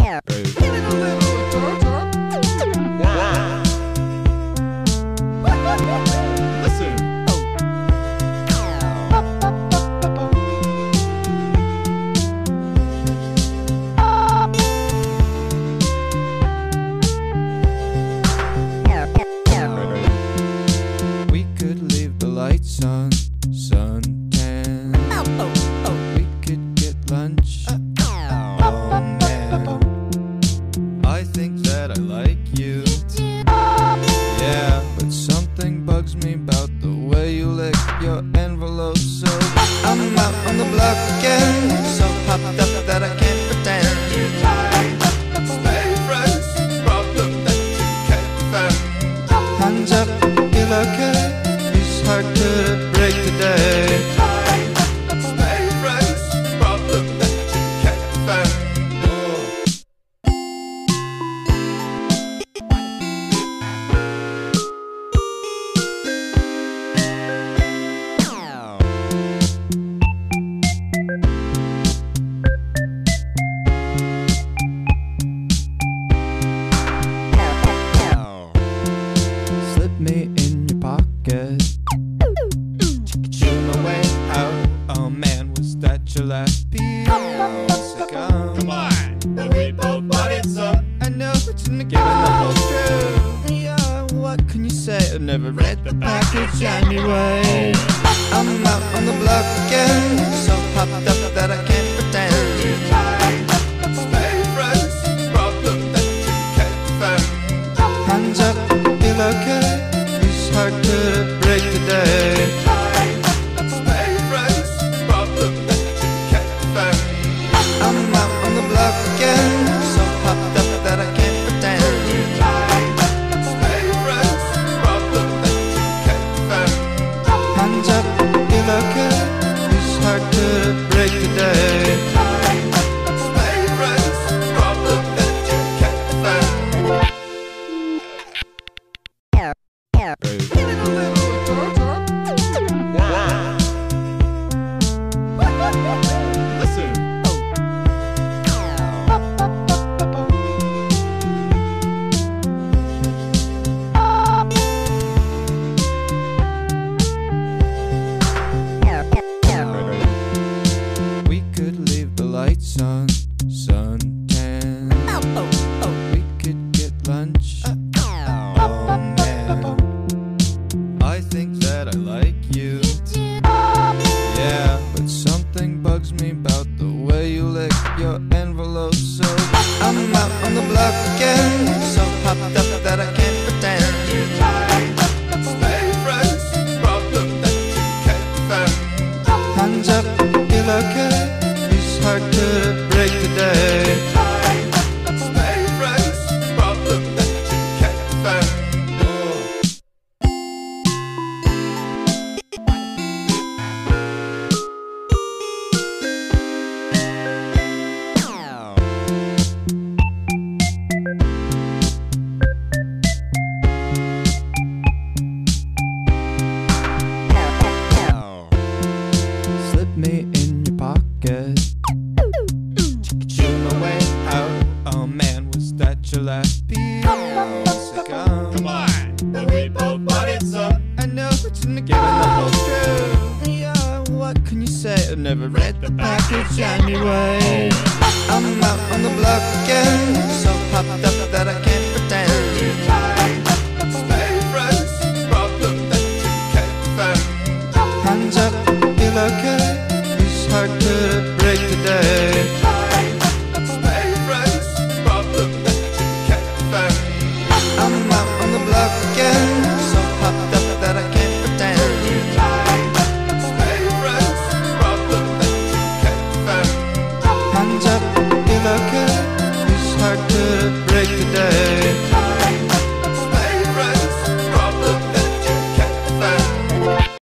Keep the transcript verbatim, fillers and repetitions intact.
We could leave the lights on, suntan. We could get lunch. Oh man, I think that I like you. Yeah, but something bugs me about the way you lick your envelope. So I'm out on the block again, so hopped up that I can't pretend. Stay friends, problem that you can't defend. Hands up, feel okay. It's hard to break today. Stay friends, problem that you can't defend. Slip me in your pocket. Chew my way out. Oh man, was that your last piece of gum? Come on, but we both wanted some. I know, but you're not giving the whole truth. Yeah, what can you say? I never read the package anyway. I'm out on the block again, so popped up that I can't pretend. Stay friends, problem that you can't defend. Hands up, feel okay. It's hard to break today. Stay friends, problem that you can't defend. I'm out on the block again, so popped up that I can't pretend. Stay friends, problem that you can't defend. Hands up, feel okay. It's hard to break today. Stay friends, problem that you can't defend. Listen. We could leave the lights on, suntan. We could get lunch. Oh man, I think that I like you. Yeah, but something bugs me about the way you lick your envelope. So I'm out on the block again, so popped up that I can't pretend. Stay friends, problem that you can't defend. Hands up, feel okay. It's hard to break today. Stay friends, problem that you can't defend. Slip me in your pocket. Chew my way out. Oh man, was that your last piece of gum? Come on, but we both wanted some. I know, but you're not giving the whole truth. Yeah, what can you say? I never read the package anyway. I'm out on the block again,